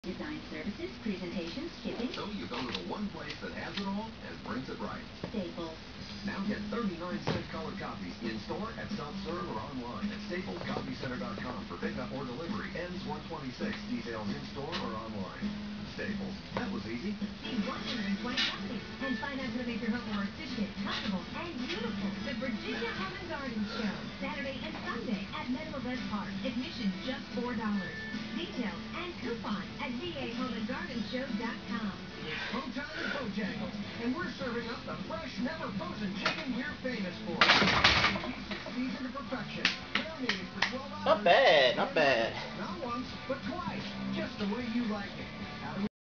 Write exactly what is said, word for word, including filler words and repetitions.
Design services, presentation, shipping. So you go to the one place that has it all and prints it right. Staples. Now get thirty-nine cent color copies in-store, at self-serve, or online at staples copy center dot com for pickup or delivery. Ends one twenty-six. Details in-store or online. Staples. That was easy. See one hundred twenty companies and find out how to make your home more efficient, comfortable, and beautiful. The Virginia Home and Garden Show. Saturday and Sunday at Meadowlands Park. Admission just four dollars. Details and coupons at v a home and garden show dot com. It's Pro Time at Bojangles, and we're serving up the fresh, never frozen chicken we're famous for. Seasoned to perfection. Marinated for twelve hours. Not bad, not bad. Not once, but twice. Just the way you like it.